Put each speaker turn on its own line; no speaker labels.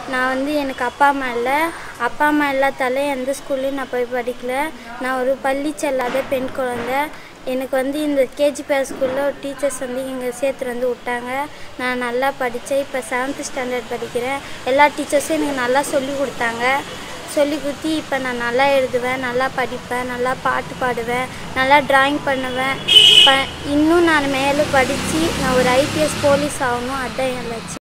நான் வந்து எனக்கு அப்பா அம்மா இல்லாதால எந்த ஸ்கூல்லையும் நான் போய் படிக்கல. நான் ஒரு பள்ளி செல்லாத பெண் குழந்தை. எனக்கு வந்து இந்த கேஜிபிஆர் ஸ்கூலில் ஒரு டீச்சர்ஸ் வந்து இங்கே சேர்த்துட்டு வந்து விட்டாங்க. நான் நல்லா படித்தேன். இப்போ 7th ஸ்டாண்டர்ட் படிக்கிறேன். எல்லா டீச்சர்ஸும் எனக்கு நல்லா சொல்லி கொடுத்தாங்க. சொல்லி கொடுத்து இப்போ நான் நல்லா எழுதுவேன், நல்லா படிப்பேன், நல்லா பாட்டு பாடுவேன், நல்லா ட்ராயிங் பண்ணுவேன். இன்னும் நான் மேலே படித்து நான் ஒரு ஐபிஎஸ் போலீஸ் ஆகணும். அதுதான் என் லட்சியம்.